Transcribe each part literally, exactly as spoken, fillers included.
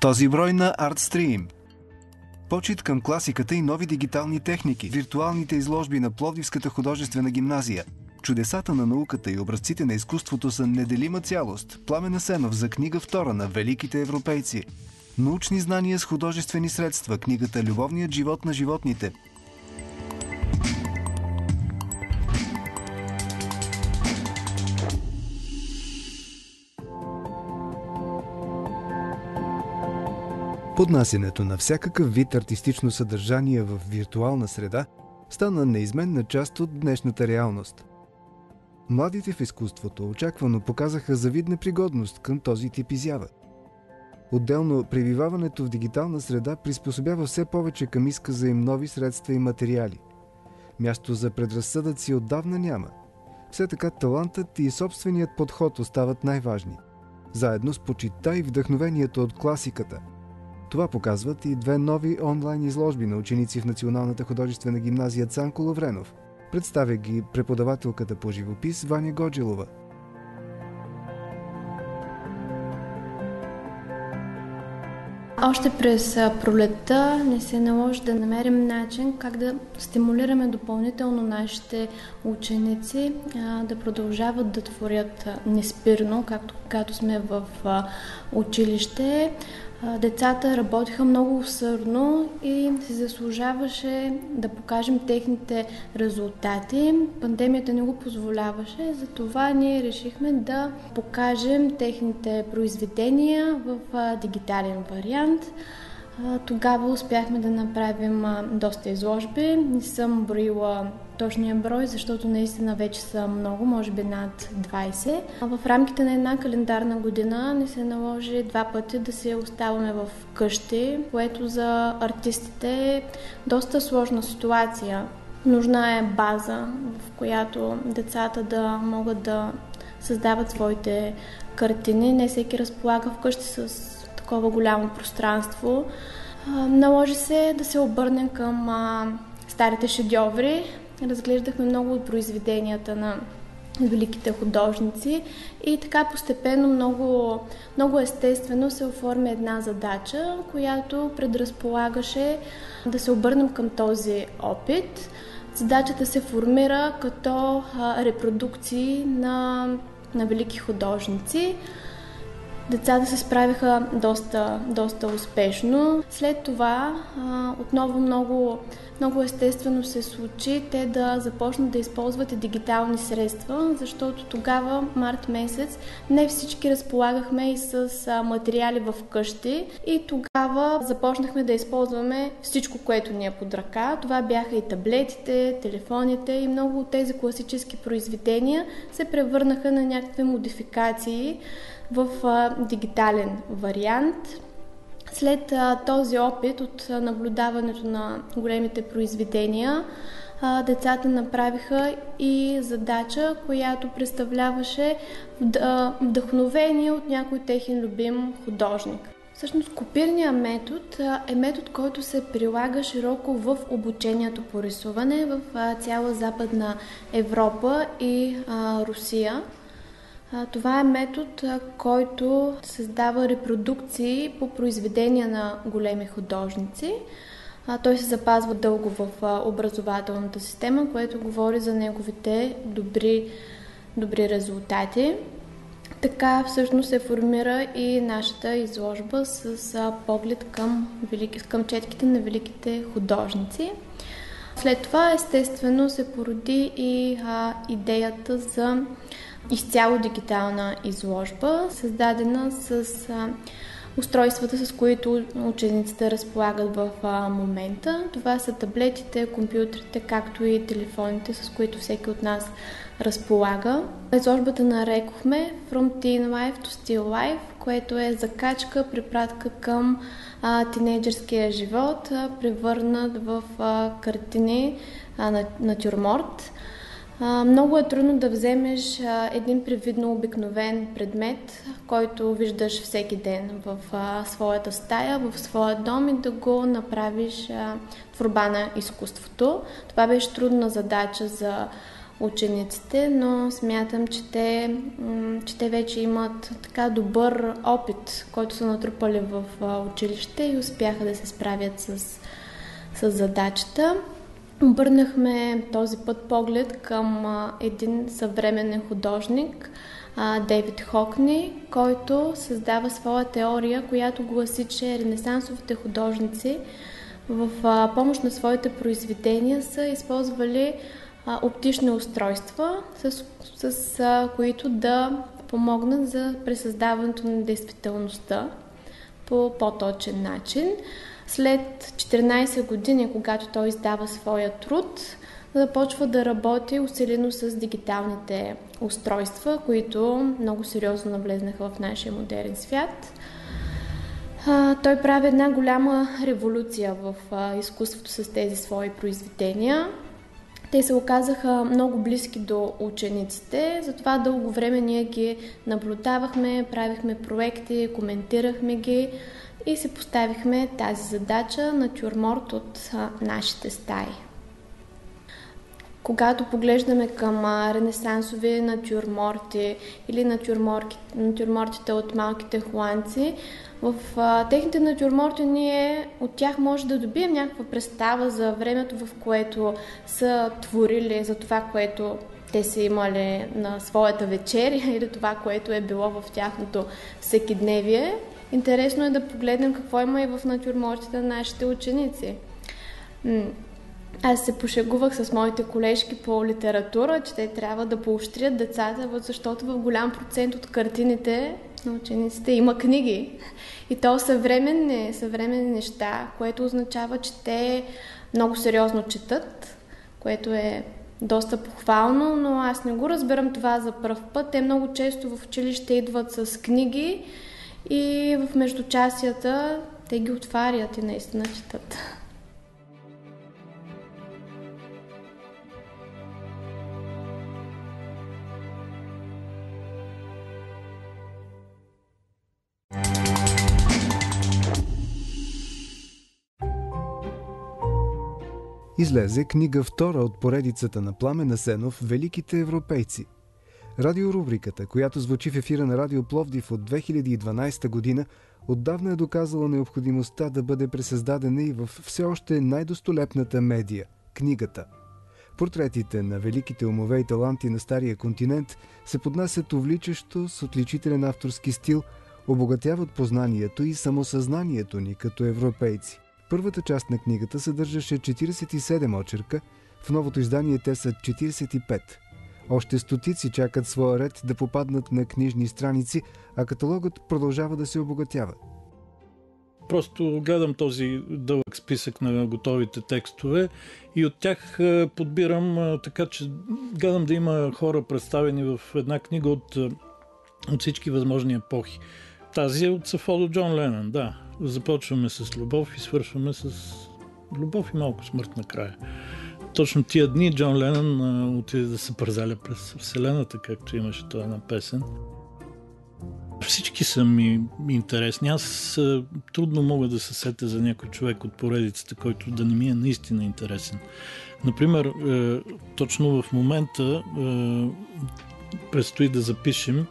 този брой на ArtStream. Почит към класиката и нови дигитални техники, виртуалните изложби на Пловдивската художествена гимназия. Чудесата на науката и образците на изкуството са неделима цялост. Пламен Асенов за книга втора на великите европейци. Научни знания с художествени средства. Книгата «Любовният живот на животните». Поднасянето на всякакъв вид артистично съдържание в виртуална среда стана неизменна част от днешната реалност. Младите в изкуството очаквано показаха завидна пригодност към този тип изява. Отделно, пребиваването в дигитална среда приспособява все повече към изказа им нови средства и материали. Място за предразсъдъци отдавна няма. Все така талантът и собственият подход остават най-важни. Заедно с почитта и вдъхновението от класиката. Това показват и две нови онлайн изложби на ученици в Националната художествена гимназия Цанко Лавренов. Представя ги преподавателката по живопис Ваня Годжилова. Още през пролетта не се наложи да намерим начин как да стимулираме допълнително нашите ученици да продължават да творят неспирно, както когато сме в училище. Децата работиха много усърдно и се заслужаваше да покажем техните резултати. Пандемията не го позволяваше, затова ние решихме да покажем техните произведения в дигитален вариант. Тогава успяхме да направим доста изложби. Не съм броила точния брой, защото наистина вече са много, може би над двайсет. В рамките на една календарна година ни се наложи два пъти да се оставаме в къщи, което за артистите е доста сложна ситуация. Нужна е база, в която децата да могат да създават своите картини. Не всеки разполага вкъщи с такова голямо пространство. Наложи се да се обърнем към старите шедьоври. Разглеждахме много от произведенията на великите художници и така постепенно, много, много естествено се оформи една задача, която предразполагаше да се обърнем към този опит. Задачата се формира като репродукции на, на велики художници. Децата се справиха доста, доста успешно. След това отново много, много естествено се случи те да започнат да използват и дигитални средства, защото тогава, март месец, не всички разполагахме и с материали в къщи и тогава започнахме да използваме всичко, което ни е под ръка. Това бяха и таблетите, телефоните и много от тези класически произведения се превърнаха на някакви модификации в а, дигитален вариант. След а, този опит от а, наблюдаването на големите произведения, а, децата направиха и задача, която представляваше вдъхновение от някой техен любим художник. Всъщност копирният метод е метод, който се прилага широко в обучението по рисуване в а, цяла Западна Европа и а, Русия. Това е метод, който създава репродукции по произведения на големи художници. Той се запазва дълго в образователната система, което говори за неговите добри, добри резултати. Така всъщност се формира и нашата изложба с поглед към, велики, към четките на великите художници. След това естествено се породи и а, идеята за изцяло дигитална изложба, създадена с а, устройствата, с които учениците разполагат в а, момента. Това са таблетите, компютрите, както и телефоните, с които всеки от нас разполага. Изложбата нарекохме From Teen Life to Still Life, което е закачка, препратка към а, тинейджърския живот, а, превърнат в а, картини а, на натюрморт. А, много е трудно да вземеш а, един привидно обикновен предмет, който виждаш всеки ден в а, своята стая, в своя дом и да го направиш а, творба на изкуството. Това беше трудна задача за учениците, но смятам, че те, че те вече имат така добър опит, който са натрупали в училище и успяха да се справят с, с задачата. Обърнахме този път поглед към един съвременен художник, Дейвид Хокни, който създава своя теория, която гласи, че ренесансовите художници в помощ на своите произведения са използвали оптични устройства, с, с които да помогнат за пресъздаването на действителността по по-точен начин. След четиринайсет години, когато той издава своя труд, започва да работи усилено с дигиталните устройства, които много сериозно навлезнаха в нашия модерен свят. А, той прави една голяма революция в а, изкуството с тези свои произведения. Те се оказаха много близки до учениците, затова дълго време ние ги наблюдавахме, правихме проекти, коментирахме ги и си поставихме тази задача натюрморт от а, нашите стаи. Когато поглеждаме към ренесансови натюрморти или натюрмортите от малките холандци, в а, техните натюрморти ние от тях може да добием някаква представа за времето, в което са творили, за това, което те са имали на своята вечеря или това, което е било в тяхното всекидневие. Интересно е да погледнем какво има и в натюрмортите на нашите ученици. Аз се пошегувах с моите колежки по литература, че те трябва да поощрят децата, защото в голям процент от картините на учениците има книги. И то съвременни, съвременни неща, което означава, че те много сериозно четат, което е доста похвално, но аз не го разбирам това за пръв път. Те много често в училище идват с книги и в междучасията те ги отварят и наистина четат. Излезе книга втора от поредицата на Пламен Асенов «Великите европейци». Радиорубриката, която звучи в ефира на Радио Пловдив от две хиляди и дванайсета година, отдавна е доказала необходимостта да бъде пресъздадена и в все още най-достолепната медия – книгата. Портретите на великите умове и таланти на Стария континент се поднасят увличащо с отличителен авторски стил, обогатяват познанието и самосъзнанието ни като европейци. Първата част на книгата съдържаше четирийсет и седем очерка, в новото издание те са четирийсет и пет. Още стотици чакат своя ред да попаднат на книжни страници, а каталогът продължава да се обогатява. Просто гледам този дълъг списък на готовите текстове и от тях подбирам, така че гледам да има хора представени в една книга от, от всички възможни епохи. Тази е от Сафо до Джон Ленън, да. Започваме с любов и свършваме с любов и малко смърт накрая. Точно тия дни Джон Ленън отиде да се пързаля през Вселената, както имаше това една песен. Всички са ми интересни. Аз трудно мога да се сетя за някой човек от поредицата, който да не ми е наистина интересен. Например, точно в момента предстои да запишем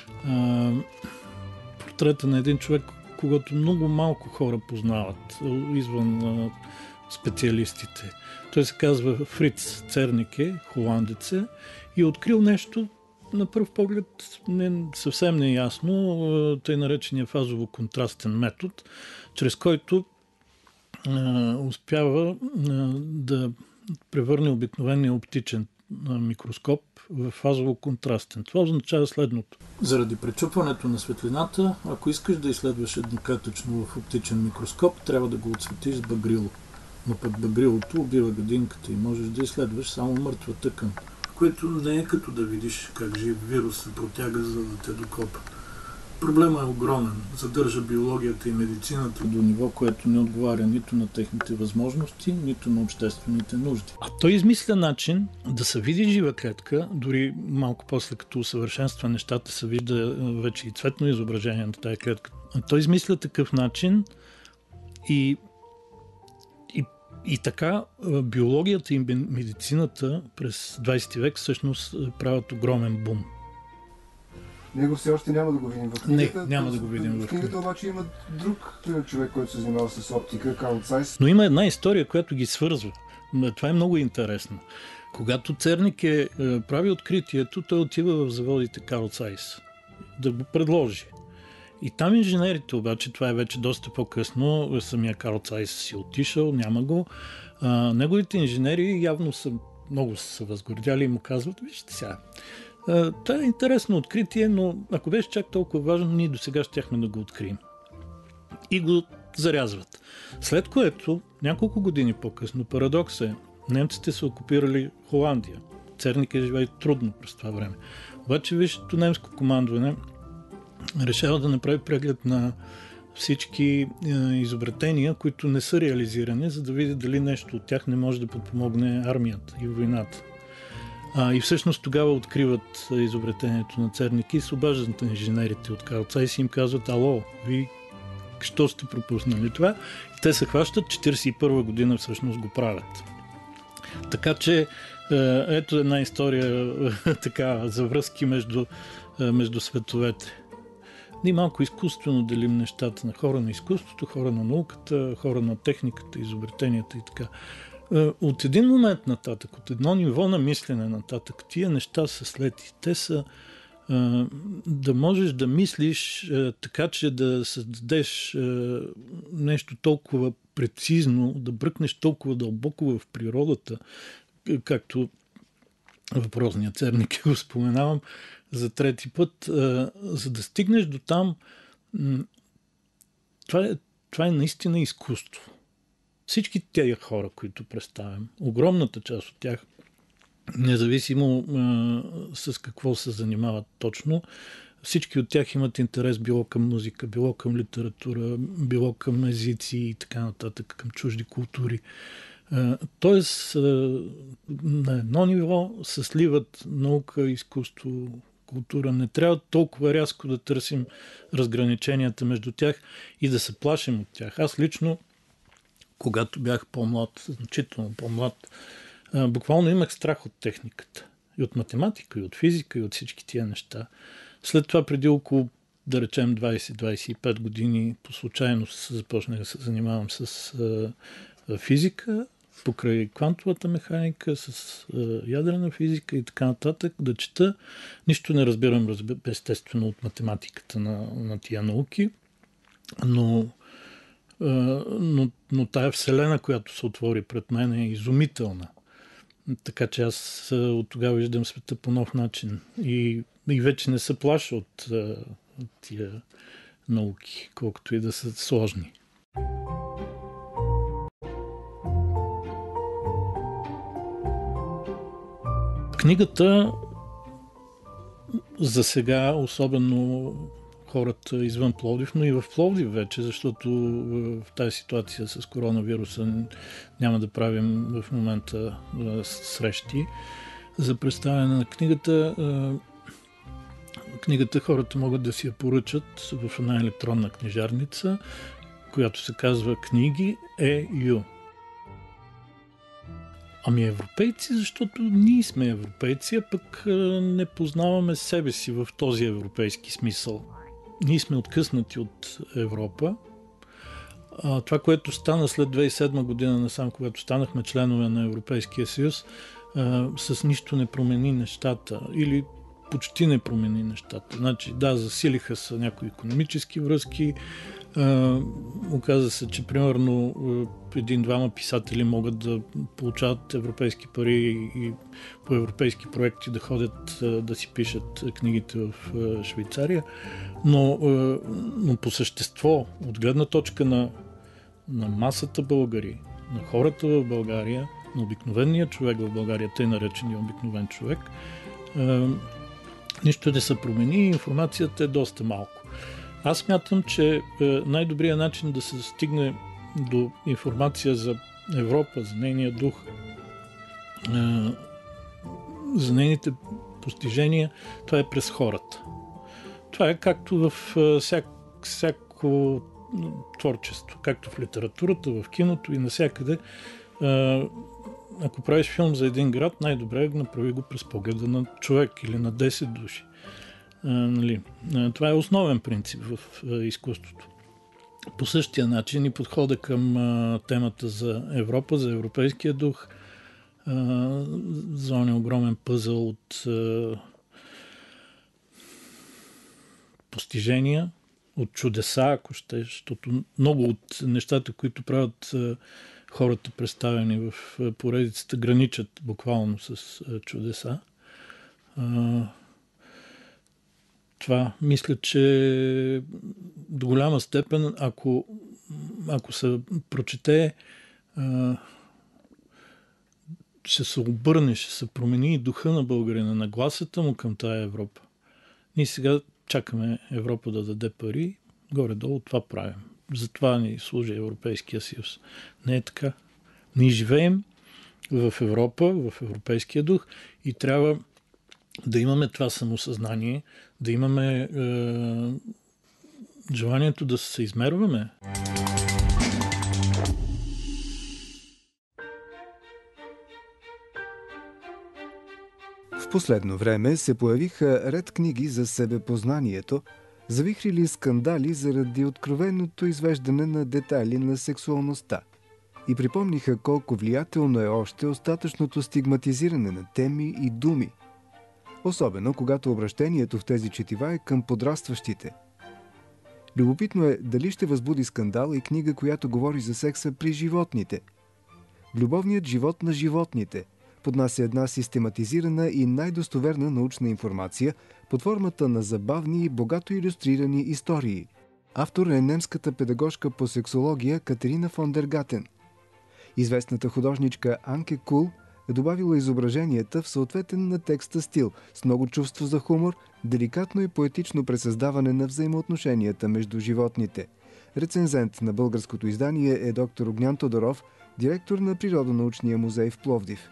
портрета на един човек, когато много малко хора познават, извън специалистите. Той се казва Фриц Цернике, холандец е, и е открил нещо, на пръв поглед не, съвсем неясно, тъй наречения фазово-контрастен метод, чрез който е, успява е, да превърне обикновения оптичен микроскоп в фазово-контрастен. Това означава следното. Заради пречупването на светлината, ако искаш да изследваш едноклетъчно в оптичен микроскоп, трябва да го отсветиш с багрило. Но пък багрилото убива гадинката и можеш да изследваш само мъртва тъкан. Което не е като да видиш как жив вирус се протяга, за да те докопа. Проблемът е огромен. Задържа биологията и медицината до ниво, което не отговаря нито на техните възможности, нито на обществените нужди. А той измисля начин да се види жива клетка, дори малко после като усъвършенства нещата се вижда вече и цветно изображение на тази клетка. А той измисля такъв начин и, и, И така биологията и медицината през двайсети век всъщност правят огромен бум. Него все още няма да го видим в книгата. Не, няма да го видим в книгата. В книгата обаче има друг човек, който се занимава с оптика, Карл Цайс. Но има една история, която ги свързва. Това е много интересно. Когато Церник е прави откритието, той отива в заводите Карл Цайс да го предложи. И там инженерите обаче, това е вече доста по-късно, самия Карл Цайс си отишъл, няма го. А, неговите инженери явно са много са възгордяли и му казват, вижте сега, а, това е интересно откритие, но ако беше чак толкова важно, ние до сега щяхме да го открием. И го зарязват. След което, няколко години по-късно, парадокс е, немците са окупирали Холандия. Церник е живее трудно през това време. Обаче висшето немско командване решава да направи преглед на всички е, изобретения, които не са реализирани, за да види дали нещо от тях не може да подпомогне армията и войната. А, и всъщност тогава откриват изобретението на Церник и се обаждат на инженерите от Карл Цайс и им казват: ало, ви що сте пропуснали това? И те се хващат, четирийсет и първа година всъщност го правят. Така че ето една история така, за връзки между, между световете. Ние малко изкуствено делим нещата на хора на изкуството, хора на науката, хора на техниката, изобретенията и така. От един момент нататък, от едно ниво на мислене нататък, тия неща са слети. Те са да можеш да мислиш така, че да създадеш нещо толкова прецизно, да бръкнеш толкова дълбоко в природата, както въпросният Церник го споменавам за трети път, за да стигнеш до там, това е, това е наистина изкуство. Всички тези хора, които представям, огромната част от тях, независимо а, с какво се занимават точно, всички от тях имат интерес било към музика, било към литература, било към езици и така нататък, към чужди култури. А, тоест, а, на едно ниво се сливат наука, изкуство, култура. Не трябва толкова рязко да търсим разграниченията между тях и да се плашим от тях. Аз лично, когато бях по-млад, значително по-млад, буквално имах страх от техниката. И от математика, и от физика, и от всички тия неща. След това, преди около, да речем, двайсет до двайсет и пет години, по случайност започнах да се занимавам с а, физика, покрай квантовата механика, с а, ядрена физика и така нататък, да чета. Нищо не разбирам, естествено, от математиката на, на тия науки, но Но, но тая вселена, която се отвори пред мен, е изумителна. Така че аз от тогава виждам света по нов начин. И, и вече не се плаша от, от тия науки, колкото и да са сложни. Книгата за сега, особено хората извън Пловдив, но и в Пловдив вече, защото в тази ситуация с коронавируса няма да правим в момента срещи за представяне на книгата. Книгата хората могат да си я поръчат в една електронна книжарница, която се казва Книги е ю. Ами европейци, защото ние сме европейци, а пък не познаваме себе си в този европейски смисъл. Ние сме откъснати от Европа. А, това, което стана след две хиляди и седма година насам, когато станахме членове на Европейския съюз, а, с нищо не промени нещата или почти не промени нещата. Значи, да, засилиха се някои икономически връзки. А, оказа се, че примерно един-двама писатели могат да получават европейски пари и по европейски проекти да ходят да си пишат книгите в Швейцария. Но, но по същество, от гледна точка на, на масата българи, на хората в България, на обикновения човек в България, тъй наречения обикновен човек, нищо не се промени, информацията е доста малко. Аз смятам, че най-добрият начин да се стигне до информация за Европа, за нейния дух, за нейните постижения, това е през хората. Това е както в всяк, всяко творчество, както в литературата, в киното и навсякъде. Ако правиш филм за един град, най-добре е направи го през погледа на човек или на десет души. А, нали. Това е основен принцип в а, изкуството. По същия начин и подхода към а, темата за Европа, за европейския дух, а, за он е огромен пъзъл от а, постижения, от чудеса, ако ще, защото много от нещата, които правят а, хората, представени в а, поредицата, граничат буквално с а, чудеса. А, това мисля, че до голяма степен, ако, ако се прочете, а, ще се обърне, ще се промени и духа на българина, нагласата му към тая Европа. Ние сега чакаме Европа да даде пари, горе-долу това правим. Затова ни служи Европейския съюз. Не е така. Ние живеем в Европа, в европейския дух и трябва да имаме това самосъзнание, да имаме е, желанието да се измерваме. В последно време се появиха ред книги за себепознанието, завихрили скандали заради откровеното извеждане на детайли на сексуалността и припомниха колко влиятелно е още остатъчното стигматизиране на теми и думи, особено когато обращението в тези четива е към подрастващите. Любопитно е дали ще възбуди скандал и книга, която говори за секса при животните. Любовният живот на животните поднася една систематизирана и най-достоверна научна информация под формата на забавни и богато илюстрирани истории. Автор е немската педагожка по сексология Катерина фон дер Гатен. Известната художничка Анке Кул е добавила изображенията в съответен на текста стил, с много чувство за хумор, деликатно и поетично пресъздаване на взаимоотношенията между животните. Рецензент на българското издание е доктор Огнян Тодоров, директор на Природонаучния музей в Пловдив.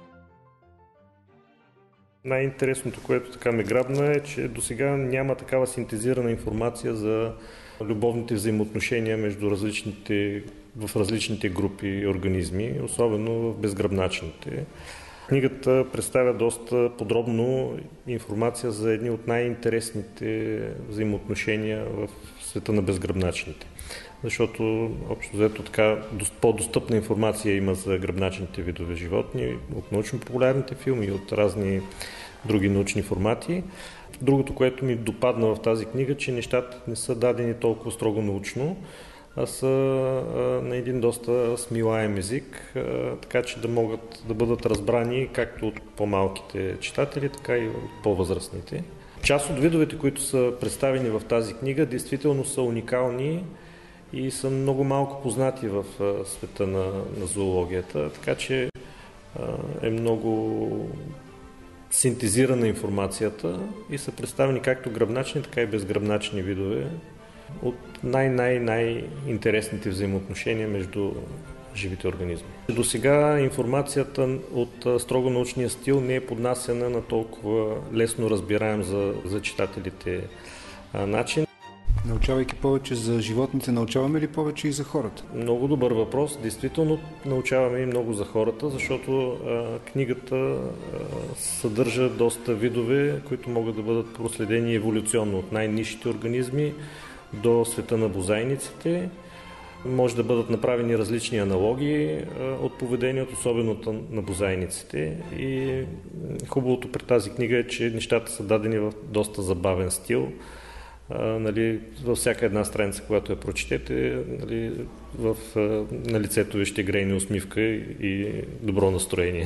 Най-интересното, което така ме грабна, е, че досега няма такава синтезирана информация за любовните взаимоотношения между различните, в различните групи организми, особено в безгръбначните. Книгата представя доста подробно информация за едни от най-интересните взаимоотношения в света на безгръбначните. Защото общо взето така по-достъпна информация има за гръбначните видове животни от научно-популярните филми и от разни други научни формати. Другото, което ми допадна в тази книга, че нещата не са дадени толкова строго научно, а са а, на един доста смилаем език, а, така че да могат да бъдат разбрани както от по-малките читатели, така и от по-възрастните. Част от видовете, които са представени в тази книга, действително са уникални и са много малко познати в а, света на, на зоологията, така че а, е много синтезирана информацията и са представени както гръбначни, така и безгръбначни видове от най-най-най-интересните взаимоотношения между живите организми. До сега информацията от строго научния стил не е поднасена на толкова лесно разбираем за, за читателите начин. Научавайки повече за животните, научаваме ли повече и за хората? Много добър въпрос. Действително научаваме и много за хората, защото а, книгата а, съдържа доста видове, които могат да бъдат проследени еволюционно от най-нисшите организми до света на бозайниците. Може да бъдат направени различни аналогии а, от поведението, особено на бозайниците. И хубавото при тази книга е, че нещата са дадени в доста забавен стил. Uh, нали, във всяка една страница, която я прочетете, нали, в, uh, на лицето ви ще грейне усмивка и добро настроение.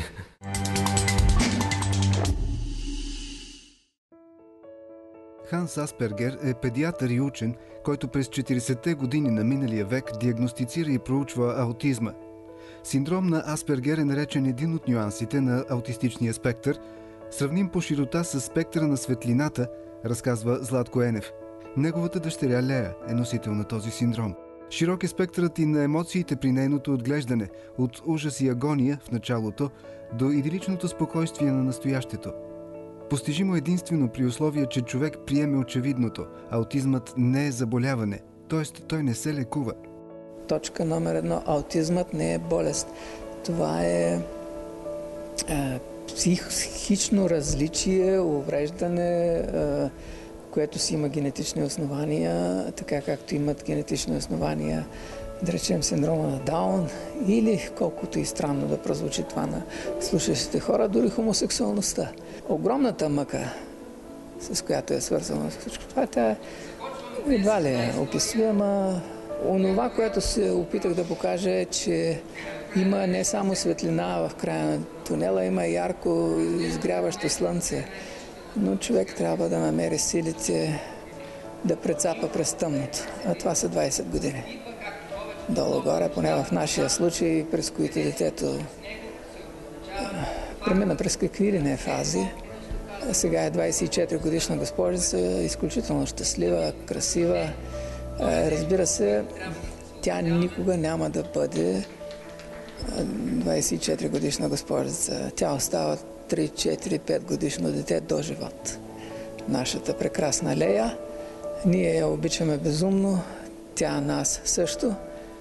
Ханс Аспергер е педиатър и учен, който през четиридесетте години на миналия век диагностицира и проучва аутизма. Синдром на Аспергер е наречен един от нюансите на аутистичния спектър, сравним по широта с спектъра на светлината, разказва Златко Енев. Неговата дъщеря Лея е носител на този синдром. Широк е спектърът и на емоциите при нейното отглеждане, от ужас и агония в началото до идиличното спокойствие на настоящето. Постижимо единствено при условие, че човек приеме очевидното. Аутизмът не е заболяване, т.е. той не се лекува. Точка номер едно. Аутизмът не е болест. Това е а, психично различие, увреждане, а, което си има генетични основания, така както имат генетични основания, да речем, синдрома на Даун, или, колкото и странно да прозвучи това на слушащите хора, дори хомосексуалността. Огромната мъка, с която е свързано всичко това, тя едва ли е описуема. Онова, което се опитах да покажа, е, че има не само светлина в края на тунела, има ярко изгряващо слънце, но човек трябва да намери силите да прецапа през тъмното. А това са двайсет години. Долу-горе, поне в нашия случай, през които детето премина през какви ли не фази. Сега е двайсет и четири годишна госпожица, изключително щастлива, красива. Разбира се, тя никога няма да бъде двайсет и четири годишна госпожица. Тя остава три, четири, пет годишно дете до живот. Нашата прекрасна Лея. Ние я обичаме безумно, тя нас също,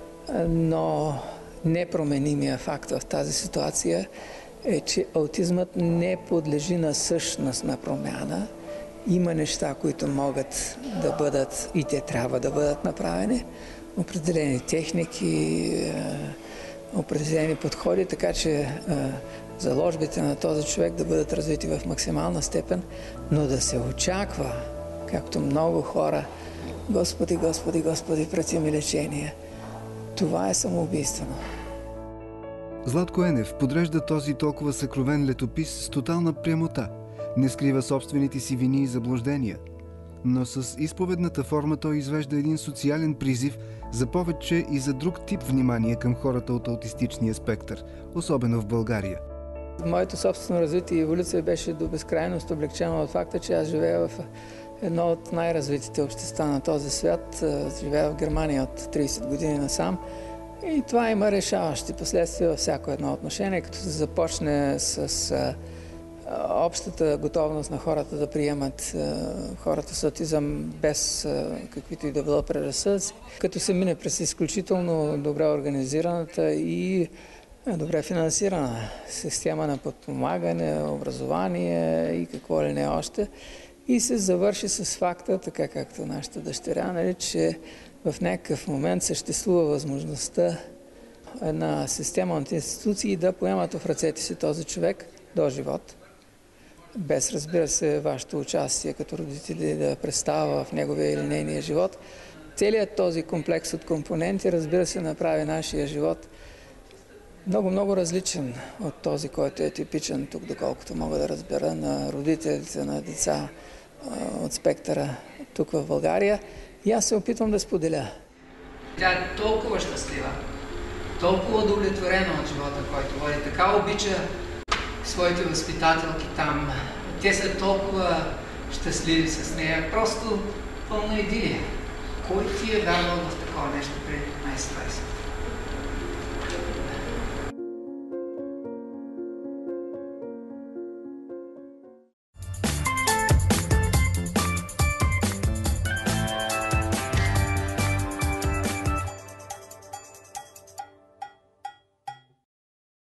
но непроменимия факт в тази ситуация е, че аутизмът не подлежи на същност на промяна. Има неща, които могат да бъдат и те трябва да бъдат направени. Определени техники, определени подходи, така че заложбите на този човек да бъдат развити в максимална степен, но да се очаква, както много хора, Господи, Господи, Господи, прати ми лечение. Това е самоубийствено. Златко Енев подрежда този толкова съкровен летопис с тотална прямота. Не скрива собствените си вини и заблуждения. Но с изповедната форма той извежда един социален призив за повече и за друг тип внимание към хората от аутистичния спектър, особено в България. Моето собствено развитие и еволюция беше до безкрайност облегчено от факта, че аз живея в едно от най-развитите общества на този свят. Живея в Германия от трийсет години насам. И това има решаващи последствия във всяко едно отношение, като се започне с а, общата готовност на хората да приемат а, хората с аутизъм без а, каквито и да било предразсъдъци, като се мине през изключително добре организираната и добре финансирана система на подпомагане, образование и какво ли не още. И се завърши с факта, така както нашата дъщеря, нали, че в някакъв момент съществува възможността една система от институции да поемат в ръцете си този човек до живот. Без, разбира се, вашето участие като родители да представя в неговия или нейния живот. Целият този комплекс от компоненти, разбира се, направи нашия живот много-много различен от този, който е типичен тук, доколкото мога да разбера, на родителите на деца от спектъра тук в България. И аз се опитвам да споделя. Тя е толкова щастлива, толкова удовлетворена от живота, който води. Така обича своите възпитателки там. Те са толкова щастливи с нея. Просто пълна идилия. Кой ти е вярвал в такова нещо преди петнайсет-двайсет?